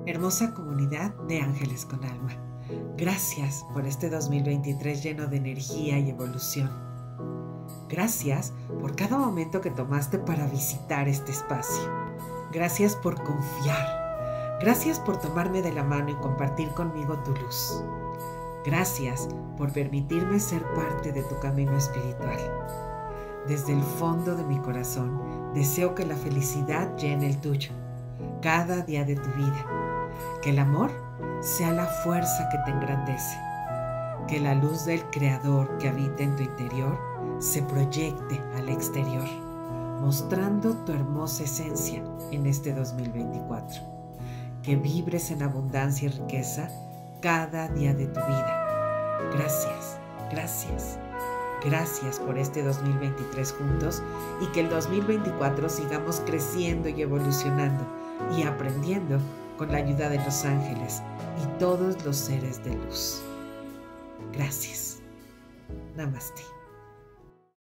Hermosa comunidad de Ángeles con Alma, gracias por este 2023 lleno de energía y evolución. Gracias por cada momento que tomaste para visitar este espacio. Gracias por confiar. Gracias por tomarme de la mano y compartir conmigo tu luz. Gracias por permitirme ser parte de tu camino espiritual. Desde el fondo de mi corazón, deseo que la felicidad llene el tuyo, cada día de tu vida. Que el amor sea la fuerza que te engrandece. Que la luz del Creador que habita en tu interior se proyecte al exterior, mostrando tu hermosa esencia en este 2024. Que vibres en abundancia y riqueza cada día de tu vida. Gracias, gracias, gracias por este 2023 juntos y que el 2024 sigamos creciendo y evolucionando y aprendiendo con la ayuda de los ángeles y todos los seres de luz. Gracias. Namaste.